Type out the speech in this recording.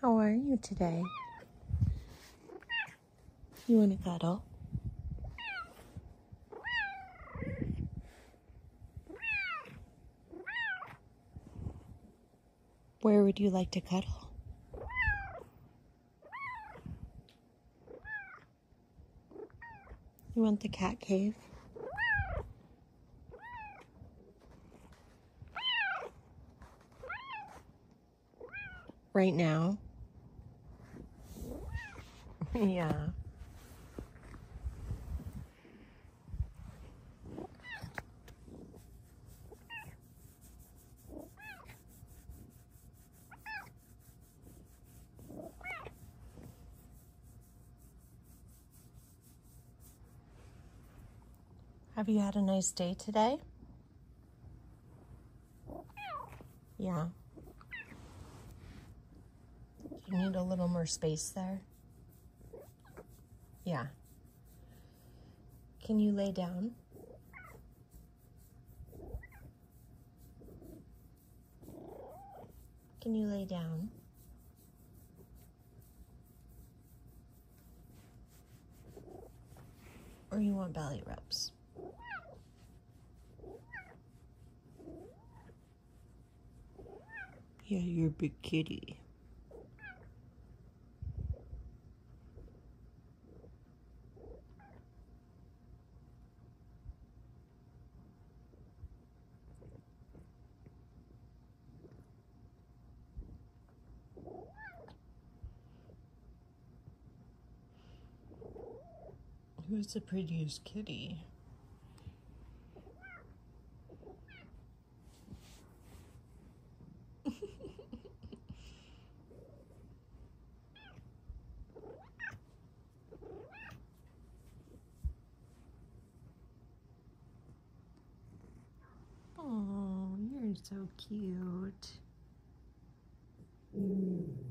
How are you today? You want to cuddle? Where would you like to cuddle? You want the cat cave? Right now? Yeah. Have you had a nice day today? Yeah. You need a little more space there? Yeah. Can you lay down? Can you lay down? Or you want belly rubs? Yeah, you're a big kitty. Who's the prettiest kitty? Oh, you're so cute.